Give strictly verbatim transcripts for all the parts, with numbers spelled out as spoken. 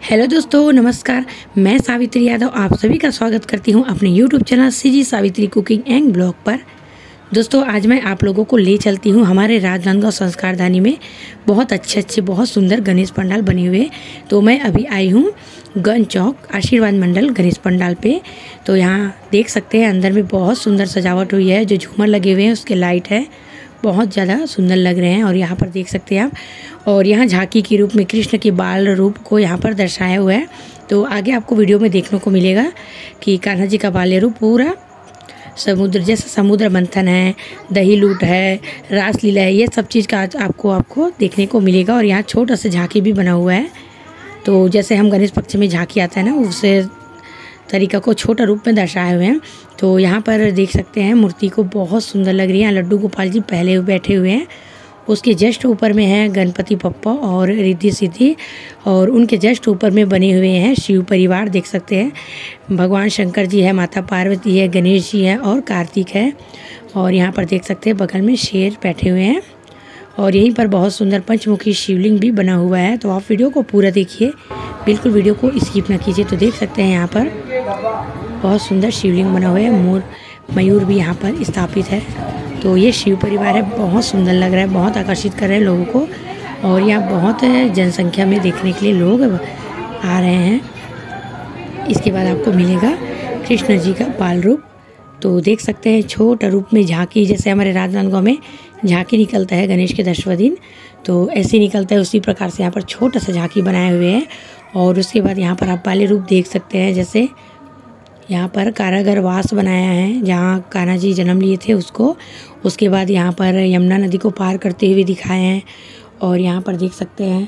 Hello दोस्तों, नमस्कार। मैं सावित्री यादव आप सभी का स्वागत करती हूं अपने YouTube channel CG Savitri cooking and blog पर। दोस्तों, आज मैं आप लोगों को ले चलती हूं हमारे राजनांदगांव संस्कारधानी में बहुत अच्छे अच्छे बहुत सुंदर गणेश पंडाल बने हुए। तो मैं अभी आई हूं गंज चौक आशीर्वाद मंडल गणेश पंडाल पे। तो यहाँ देख सकते हैं अंदर में बहुत सुंदर सजावट हुई है, जो झूमर लगे हुए हैं उसके लाइट है, बहुत ज़्यादा सुंदर लग रहे हैं। और यहाँ पर देख सकते हैं आप, और यहाँ झांकी के रूप में कृष्ण के बाल रूप को यहाँ पर दर्शाया हुआ है। तो आगे आपको वीडियो में देखने को मिलेगा कि कान्हा जी का बाल्य रूप पूरा समुद्र जैसे समुद्र मंथन है, दही लूट है, रासलीला है, ये सब चीज़ का आज आपको आपको देखने को मिलेगा। और यहाँ छोटा सा झांकी भी बना हुआ है। तो जैसे हम गणेश पक्ष में झांकी आता है ना, उससे तरीका को छोटा रूप में दर्शाए हुए हैं। तो यहाँ पर देख सकते हैं मूर्ति को बहुत सुंदर लग रही है। लड्डू गोपाल जी पहले बैठे हुए हैं, उसके जस्ट ऊपर में है गणपति पप्पा और रिद्धि सिद्धि, और उनके जस्ट ऊपर में बने हुए हैं शिव परिवार। देख सकते हैं भगवान शंकर जी है, माता पार्वती है, गणेश जी है और कार्तिक है। और यहाँ पर देख सकते हैं बगल में शेर बैठे हुए हैं, और यहीं पर बहुत सुंदर पंचमुखी शिवलिंग भी बना हुआ है। तो आप वीडियो को पूरा देखिए, बिल्कुल वीडियो को स्किप ना कीजिए। तो देख सकते हैं यहाँ पर बहुत सुंदर शिवलिंग बना हुआ है, मोर मयूर भी यहाँ पर स्थापित है। तो ये शिव परिवार है, बहुत सुंदर लग रहा है, बहुत आकर्षित कर रहे हैं लोगों को। और यहाँ बहुत जनसंख्या में देखने के लिए लोग आ रहे हैं। इसके बाद आपको मिलेगा कृष्ण जी का बाल रूप। तो देख सकते हैं छोटा रूप में झांकी, जैसे हमारे राजनांदगांव में झांकी निकलता है गणेश के दसवें दिन, तो ऐसे निकलता है, उसी प्रकार से यहाँ पर छोटा सा झांकी बनाए हुए हैं। और उसके बाद यहाँ पर आप बाल्य रूप देख सकते हैं, जैसे यहाँ पर कारागर वास बनाया है जहाँ कान्हा जी जन्म लिए थे उसको। उसके बाद यहाँ पर यमुना नदी को पार करते हुए दिखाए हैं। और यहाँ पर देख सकते हैं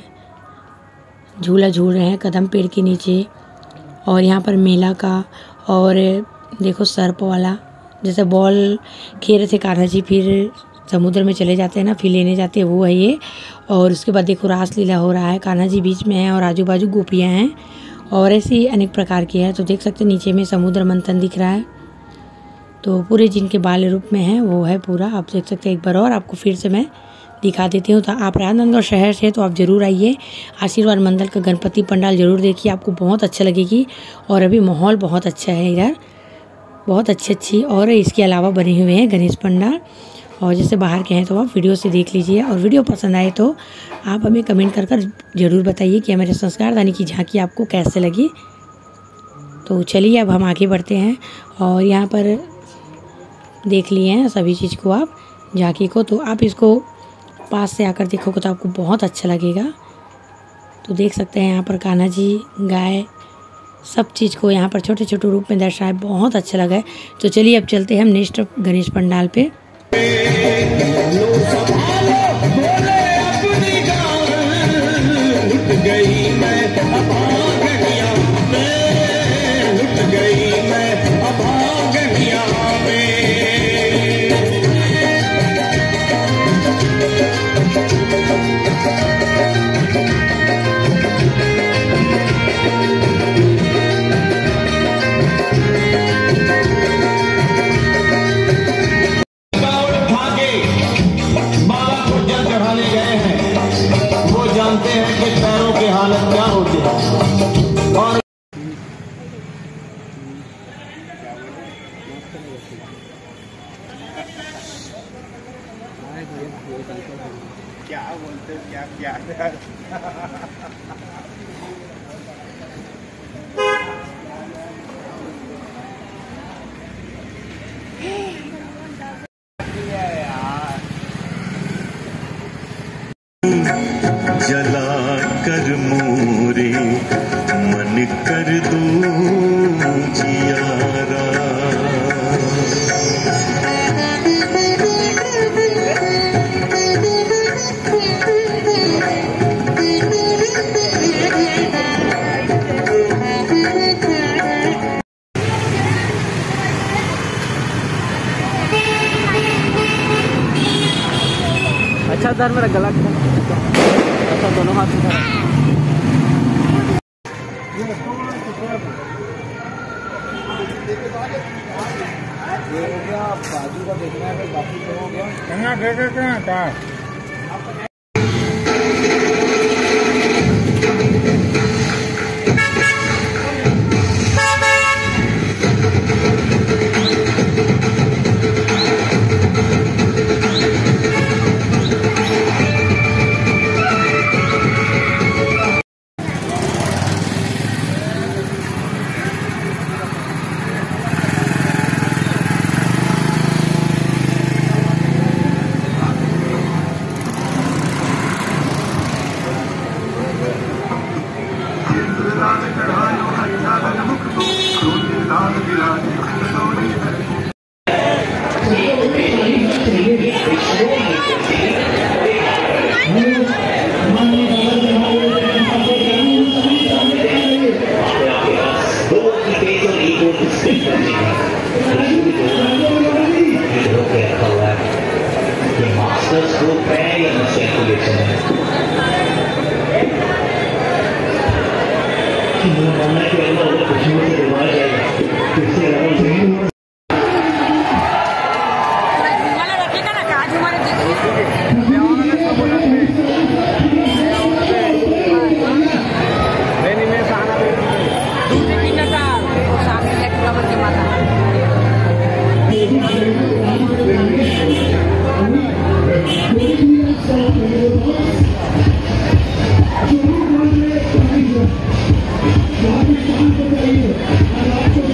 झूला झूल रहे हैं कदम पेड़ के नीचे। और यहाँ पर मेला का, और देखो सर्प वाला, जैसे बॉल खेल रहे थे कान्हा जी, फिर समुद्र में चले जाते हैं ना, फिर लेने जाते हैं, वो है ये। और उसके बाद देखो रासलीला हो रहा है, कान्हा जी बीच में है और आजू बाजू गोपियाँ हैं, और ऐसी अनेक प्रकार की है। तो देख सकते हैं नीचे में समुद्र मंथन दिख रहा है। तो पूरे जिनके बाल्य रूप में है वो है पूरा, आप देख सकते हैं। एक बार और आपको फिर से मैं दिखा देती हूँ। तो आप राजनांदगांव शहर से तो आप ज़रूर आइए, आशीर्वाद मंडल का गणपति पंडाल ज़रूर देखिए, आपको बहुत अच्छा लगेगी। और अभी माहौल बहुत अच्छा है इधर, बहुत अच्छी अच्छी और इसके अलावा बने हुए हैं गणेश पंडाल। और जैसे बाहर के हैं तो आप वीडियो से देख लीजिए, और वीडियो पसंद आए तो आप हमें कमेंट कर कर ज़रूर बताइए कि हमारे संस्कारधानी की झांकी आपको कैसे लगी। तो चलिए अब हम आगे बढ़ते हैं। और यहाँ पर देख लिए हैं सभी चीज़ को आप, झांकी को। तो आप इसको पास से आकर देखोगे तो आपको बहुत अच्छा लगेगा। तो देख सकते हैं यहाँ पर कान्हा जी, गाय, सब चीज़ को यहाँ पर छोटे छोटे रूप में दर्शाया, बहुत अच्छा लगा है। तो चलिए अब चलते हैं हम नेक्स्ट गणेश पंडाल पे। जानते हैं कि पैरों की हालत क्या होती है। और क्या बोलते हैं, क्या क्या जला कर मोरे मन कर दो जियारा। अच्छा सर, मेरा गला अच्छा दोनों हाथ में ये हो गया, बाजू का देखना है, बाकी तो हो गया। कहाँ दे देते हैं क्या? आपकी मनोकामना के अलावा और खुशियों से निभाया जाएगा। इसके अलावा Thank you.